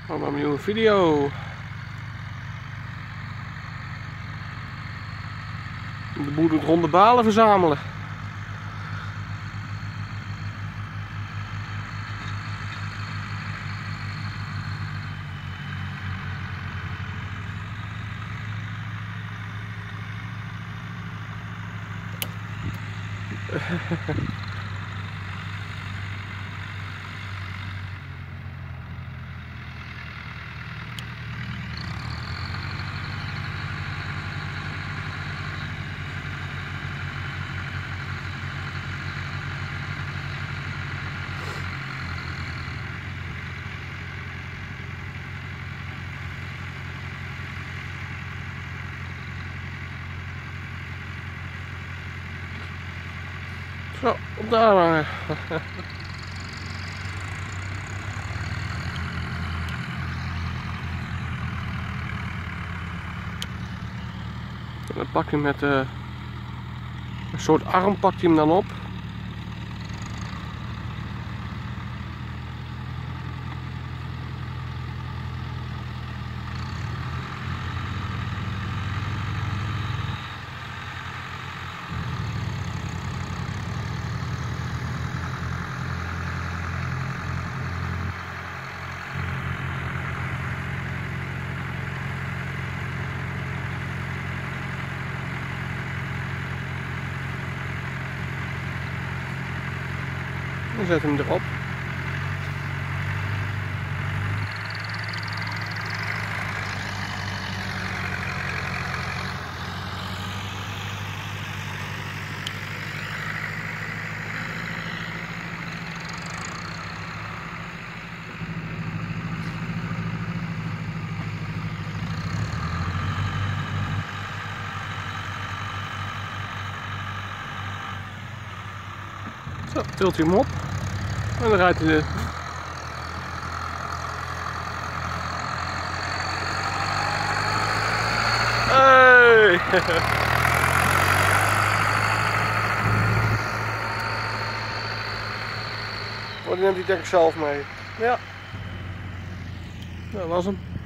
Van een nieuwe video. De boer doet ronde balen verzamelen. Zo, op daar hangen. Dan pak je met een soort arm pakt hij hem dan op. Dan zet hem erop. Zo, tilt hij hem op. En dan rijdt hij de... Hey! Oh, die neemt hij denk ik zelf mee. Ja. Dat was hem.